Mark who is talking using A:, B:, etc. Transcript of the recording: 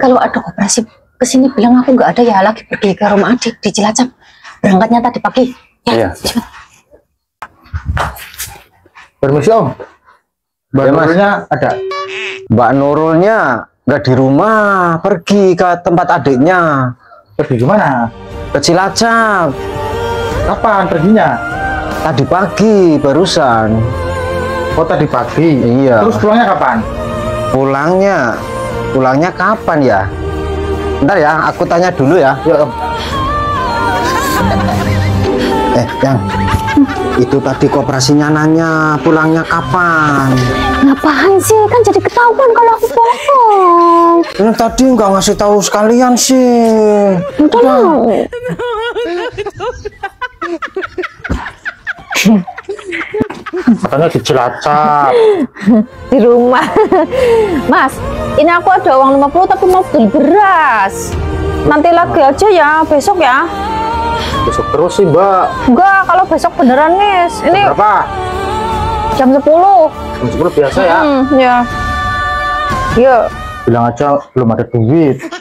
A: kalau ada koperasi kesini bilang aku nggak ada ya, lagi pergi ke rumah adik di Cilacap. Berangkatnya tadi pagi. Ya,
B: iya.
A: cepat.
B: Permisi Om. Mbak
C: Ya, Mas.
B: Nurulnya ada?
C: Mbak Nurulnya nggak di rumah, pergi ke tempat adiknya.
B: Pergi kemana?
C: Ke Cilacap.
B: Kapan perginya?
C: Tadi pagi barusan.
B: Oh tadi pagi.
C: Iya.
B: Terus pulangnya kapan?
C: Pulangnya kapan ya? Bentar ya, aku tanya dulu ya.
B: Ya Om.
C: Yang itu tadi koperasinya nanya pulangnya kapan.
A: Ngapain sih? Kan jadi ketahuan kalau aku bohong.
C: Ini tadi nggak ngasih tahu sekalian sih.
A: Udah mau.
B: Katanya di Cilacap.
A: Di rumah. Mas, ini aku ada uang 50 tapi mau beli beras. Nanti lagi aja ya, besok ya.
B: Besok terus sih Mbak.
A: Enggak, kalau besok beneran Nis. Ini
B: Berapa?
A: jam 10.
B: Jam 10 biasa ya.
A: Ya. Yuk.
B: Bilang aja belum ada duit.